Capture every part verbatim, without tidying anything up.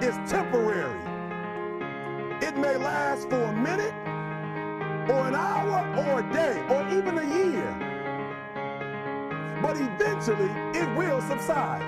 is temporary. It may last for a minute, or an hour, or a day, or even a year. But eventually, it will subside.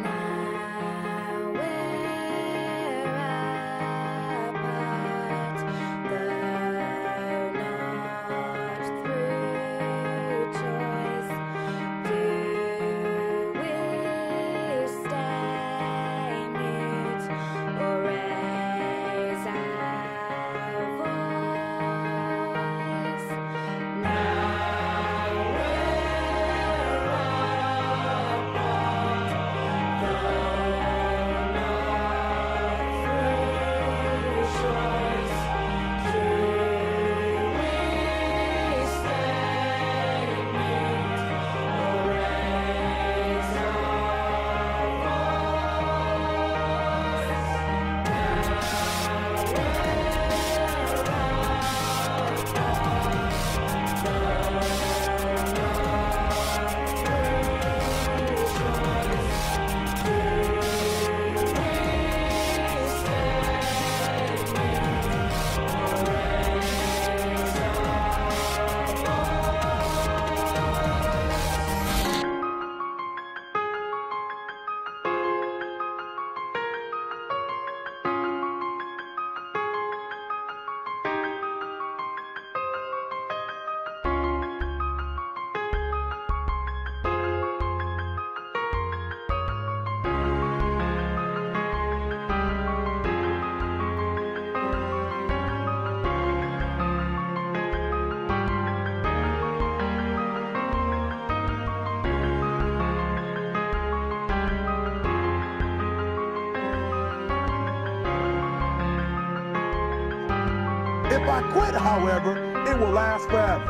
If I quit, however, it will last forever.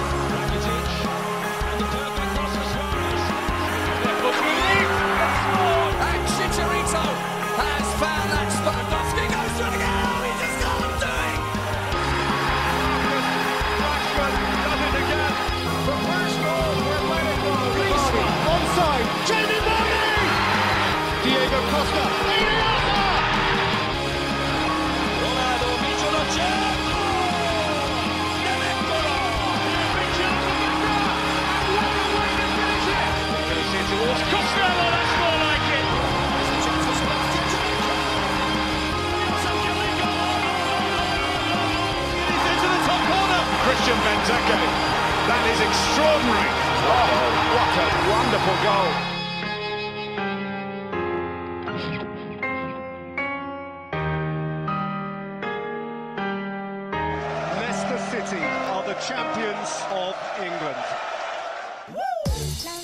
And Chicharito has found that spot. Lofty goes to it again. Oh, he just can't do it. Rashford does it again. From Rashford, where let it go. Griezmann, onside. Jamie Vardy. Diego Costa. Ronaldo, Michel towards Costello, that's more like it. He's into the top corner. Christian Benteke, that is extraordinary. Oh, what a wonderful goal. Leicester City are the champions of England. Woo!